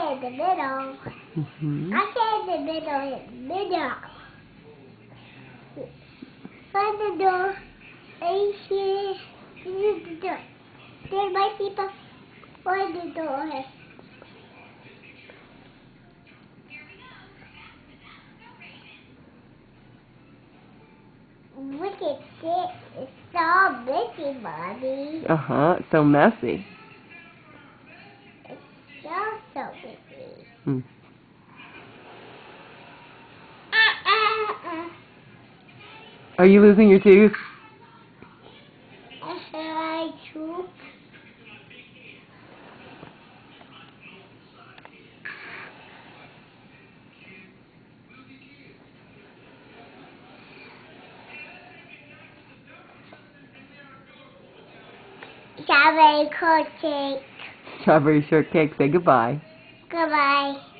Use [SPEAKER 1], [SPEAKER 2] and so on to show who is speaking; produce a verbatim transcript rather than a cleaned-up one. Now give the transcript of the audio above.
[SPEAKER 1] say in the middle.
[SPEAKER 2] Mm-hmm.
[SPEAKER 1] I say in the middle, in the middle. Find the door. And here, this is the door. There my people. Find the door. Look at this. It's so messy, Mommy.
[SPEAKER 2] Uh-huh. It's so messy.
[SPEAKER 1] It's so, so messy.
[SPEAKER 2] Hmm.
[SPEAKER 1] Uh, uh, uh.
[SPEAKER 2] Are you losing your tooth?
[SPEAKER 1] I choose. Strawberry shortcake.
[SPEAKER 2] Strawberry shortcake. Say goodbye.
[SPEAKER 1] Goodbye.